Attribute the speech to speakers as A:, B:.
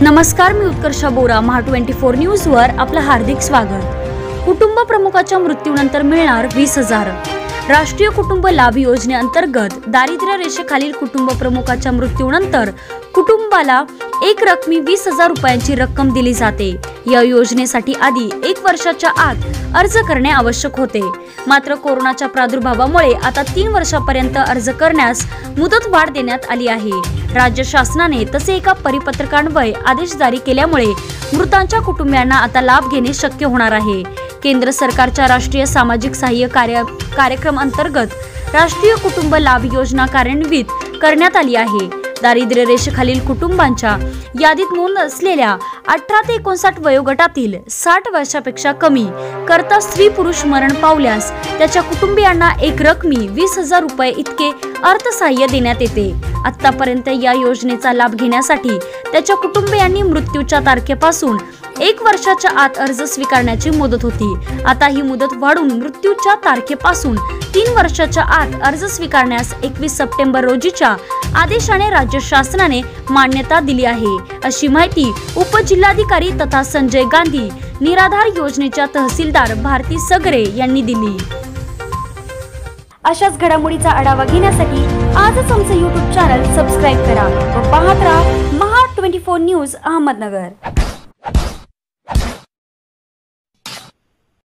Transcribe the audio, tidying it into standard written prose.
A: नमस्कार, मी उत्कर्षा बोरा. महा 24 न्यूज वर आपलं हार्दिक स्वागत. कुटुंब प्रमुखाच्या मृत्यूनंतर मिळणार 20,000. राष्ट्रीय कुटुंब लाभ योजनेअंतर्गत दारिद्र्य रेषेखालील कुटुंब प्रमुखाच्या मृत्यूनंतर कुटुंबाला एक रकमी 20,000 रुपयांची रक्कम दिली जाते. या योजनेसाठी आधी 1 वर्षाच्या आत अर्ज करणे आवश्यक होते. मात्र कोरोनाच्या प्रादुर्भावामुळे आता 3 वर्षापर्यंत अर्ज करण्यास मुदत वाढ देण्यात आली आहे. राज्य शासनाने तसे एका परिपत्रकान्वये आदेश जारी केल्यामुळे मृतांच्या कुटुंबियांना आता लाभ घेणे शक्य होणार आहे. केंद्र सरकारच्या राष्ट्रीय सामाजिक सहाय्य कार्यक्रम अंतर्गत राष्ट्रीय कुटुंब लाभ योजना कार्यान्वित करण्यात आली आहे. दारिद्र्य रेषेखालील कुटुंबांच्या यादीत नोंद असलेल्या 18 ते 59 वयोगटातील 60 वर्षापेक्षा कमी करता स्त्री पुरुष मरण पावल्यास त्याच्या कुटुंबियांना एक रकमी 20,000 रुपये इतके अर्थसहाय्य देण्यात येते. आतापर्यंत या योजनेचा लाभ घेण्यासाठी त्याच्या कुटुंबियांनी मृत्यूच्या तारखेपासून 1 वर्षाच्या आत अर्ज स्वीकारण्याची मुदत होती. आता ही मुदत वाढून मृत्यूच्या तारखेपासून 3 वर्षाच्या आत अर्ज स्वीकारण्यास 21 सप्टेंबर रोजीच्या आदेशाने राज्य शासनाने मान्यता दिली आहे, अशी माहिती उपजिल्हाधिकारी तथा संजय गांधी निराधार योजनेच्या तहसीलदार भारती सगरे यांनी दिली. अशाच घडामोडीचा आढावा घेण्यासाठी आजच आमचे YouTube चॅनल सबस्क्राइब करा व पाहत राहा महा 24 न्यूज अहमदनगर.